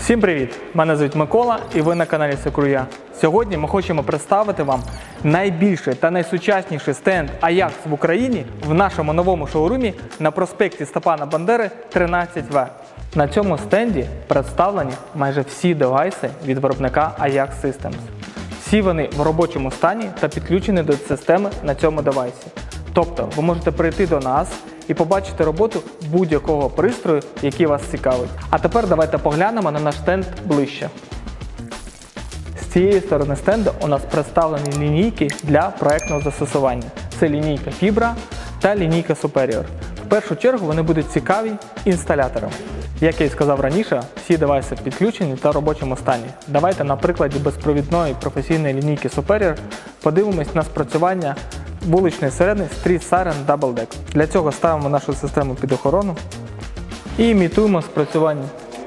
Всім привіт! Мене звуть Микола і ви на каналі Secure. Сьогодні ми хочемо представити вам найбільший та найсучасніший стенд Ajax в Україні в нашому новому шоурумі на проспекті Степана Бандери 13В. На цьому стенді представлені майже всі девайси від виробника Ajax Systems. Всі вони в робочому стані та підключені до системи на цьому девайсі. Тобто ви можете прийти до нас і побачити роботу будь-якого пристрою, який вас цікавить. А тепер давайте поглянемо на наш стенд ближче. З цієї сторони стенду у нас представлені лінійки для проєктного застосування. Це лінійка Fibra та лінійка Superior. В першу чергу вони будуть цікаві інсталяторам. Як я і сказав раніше, всі девайси підключені та в робочому стані. Давайте на прикладі безпровідної професійної лінійки Superior подивимось на спрацювання вуличної сирени Street Siren Double Deck. Для цього ставимо нашу систему під охорону і імітуємо спрацювання.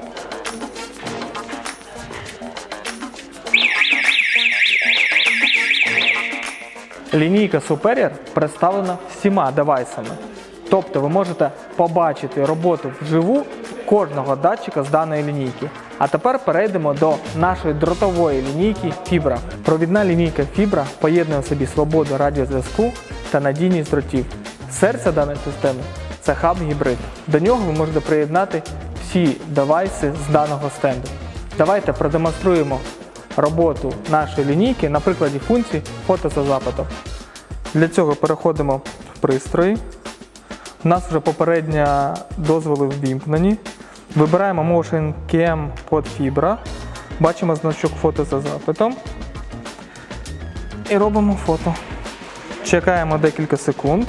Лінійка Superior представлена всіма девайсами. Тобто ви можете побачити роботу вживу кожного датчика з даної лінійки. А тепер перейдемо до нашої дротової лінійки Fibra. Провідна лінійка Fibra поєднує в собі свободу радіозв'язку та надійність дротів. Серце даної системи – це хаб-гібрид. До нього ви можете приєднати всі девайси з даного стенду. Давайте продемонструємо роботу нашої лінійки на прикладі функції фото за запитом. Для цього переходимо в пристрої. У нас вже попередньо дозволи ввімкнені. Вибираємо Motion Cam под Fibra. Бачимо значок фото за запитом. І робимо фото. Чекаємо декілька секунд.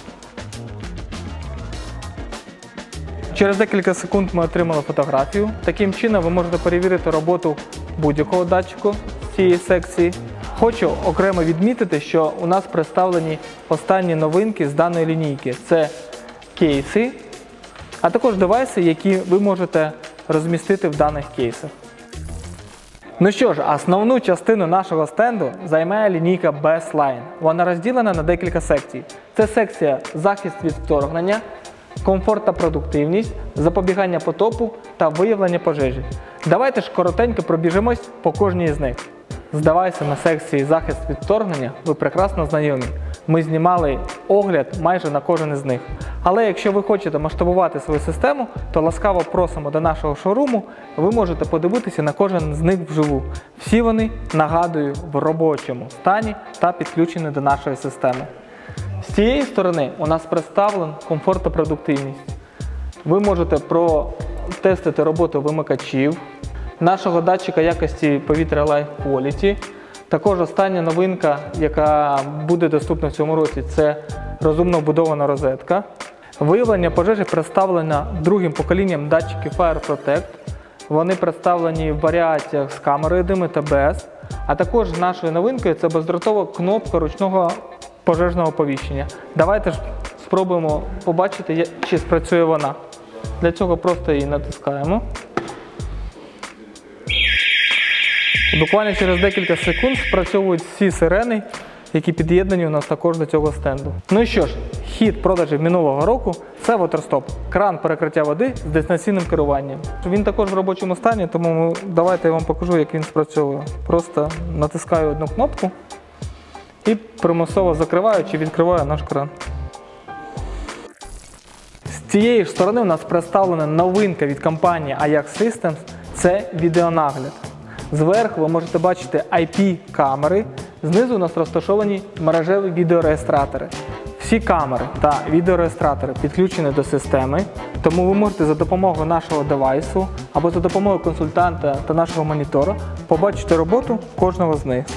Через декілька секунд ми отримали фотографію. Таким чином ви можете перевірити роботу будь-якого датчику з цієї секції. Хочу окремо відмітити, що у нас представлені останні новинки з даної лінійки. Це кейси, а також девайси, які ви можете розмістити в даних кейсах. Ну що ж, основну частину нашого стенду займає лінійка BEST-Line. Вона розділена на декілька секцій. Це секція захист від вторгнення, комфорт та продуктивність, запобігання потопу та виявлення пожежі. Давайте ж коротенько пробіжимось по кожній з них. З девайсами секції захист від вторгнення ви прекрасно знайомі. Ми знімали огляд майже на кожен із них. Але якщо ви хочете масштабувати свою систему, то ласкаво просимо до нашого шоуруму, ви можете подивитися на кожен з них вживу. Всі вони, нагадую, в робочому стані та підключені до нашої системи. З цієї сторони у нас представлен комфорт та продуктивність. Ви можете протестити роботу вимикачів, нашого датчика якості повітря Life Quality. Також остання новинка, яка буде доступна в цьому році, це розумно вбудована розетка. Виявлення пожежі представлено другим поколінням датчиків Fire Protect. Вони представлені в варіаціях з камерою диму та без. А також нашою новинкою це бездротова кнопка ручного пожежного оповіщення. Давайте ж спробуємо побачити, чи спрацює вона. Для цього просто її натискаємо. Буквально через декілька секунд спрацьовують всі сирени, які під'єднані у нас також до цього стенду. Ну і що ж, хід продажів минулого року – це WaterStop. Кран перекриття води з дистанційним керуванням. Він також в робочому стані, тому давайте я вам покажу, як він спрацьовує. Просто натискаю одну кнопку і примусово закриваю чи відкриваю наш кран. З цієї ж сторони у нас представлена новинка від компанії Ajax Systems – це відеонагляд. Зверху ви можете бачити IP-камери, знизу у нас розташовані мережеві відеореєстратори. Всі камери та відеореєстратори підключені до системи, тому ви можете за допомогою нашого девайсу або за допомогою консультанта та нашого монітора побачити роботу кожного з них.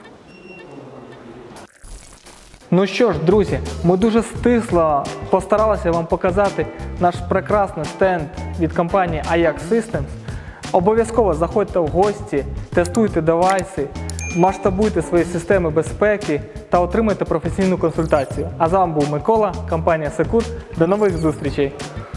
Ну що ж, друзі, ми дуже стисло постаралися вам показати наш прекрасний стенд від компанії Ajax Systems. Обов'язково заходьте в гості, тестуйте девайси, масштабуйте свої системи безпеки та отримайте професійну консультацію. А з вами був Микола, компанія Secure. До нових зустрічей!